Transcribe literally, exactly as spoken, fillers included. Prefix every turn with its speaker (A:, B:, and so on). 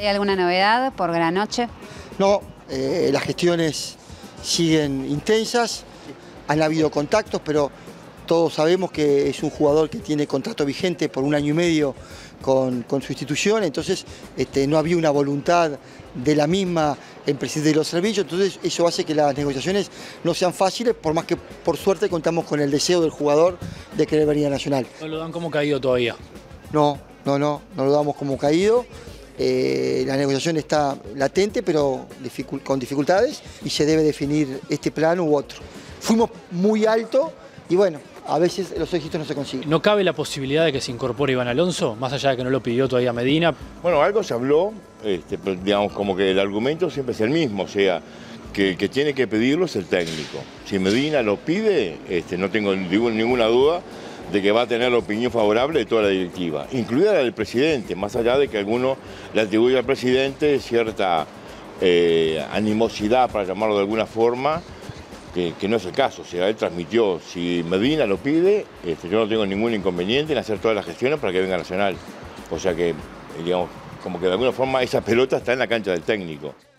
A: ¿Hay alguna novedad por la noche?
B: No, eh, las gestiones siguen intensas, han habido contactos, pero todos sabemos que es un jugador que tiene contrato vigente por un año y medio con, con su institución, entonces este, no había una voluntad de la misma en prescindir de los servicios, entonces eso hace que las negociaciones no sean fáciles, por más que por suerte contamos con el deseo del jugador de querer venir a Nacional.
C: ¿No lo dan como caído todavía?
B: No, no, no, no lo damos como caído. Eh, la negociación está latente, pero dificul- con dificultades, y se debe definir este plan u otro. Fuimos muy alto y bueno, a veces los éxitos no se consiguen.
C: ¿No cabe la posibilidad de que se incorpore Iván Alonso, más allá de que no lo pidió todavía Medina?
D: Bueno, algo se habló, este, pero digamos como que el argumento siempre es el mismo, o sea, que el que tiene que pedirlo es el técnico. Si Medina lo pide, este, no tengo ninguna duda de que va a tener la opinión favorable de toda la directiva, incluida la del presidente, más allá de que alguno le atribuye al presidente cierta eh, animosidad, para llamarlo de alguna forma, que, que no es el caso. O sea, él transmitió, si Medina lo pide, este, yo no tengo ningún inconveniente en hacer todas las gestiones para que venga Nacional. O sea que, digamos, como que de alguna forma esa pelota está en la cancha del técnico.